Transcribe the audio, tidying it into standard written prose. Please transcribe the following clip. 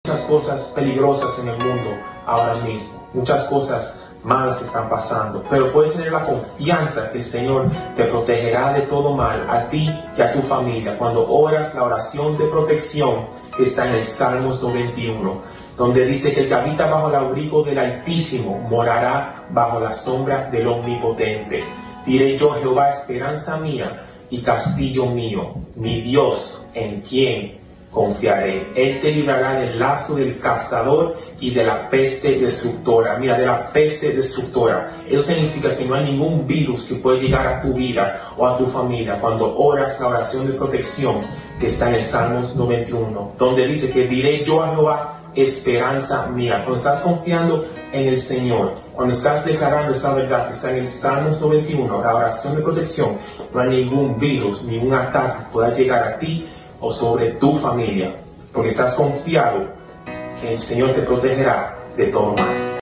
Muchas cosas peligrosas en el mundo ahora mismo, muchas cosas malas están pasando, pero puedes tener la confianza que el Señor te protegerá de todo mal, a ti y a tu familia, cuando oras la oración de protección que está en el Salmos 91, donde dice que el que habita bajo el abrigo del Altísimo morará bajo la sombra del Omnipotente. Diré yo: Jehová, esperanza mía y castillo mío, mi Dios, en quien confiaré. Él te librará del lazo del cazador y de la peste destructora. Mira, de la peste destructora. Eso significa que no hay ningún virus que puede llegar a tu vida o a tu familia cuando oras la oración de protección que está en el Salmos 91, donde dice que diré yo a Jehová, esperanza mía. Cuando estás confiando en el Señor, cuando estás declarando esa verdad que está en el Salmos 91, la oración de protección, no hay ningún virus, ningún ataque que pueda llegar a ti o sobre tu familia, porque estás confiado que el Señor te protegerá de todo mal.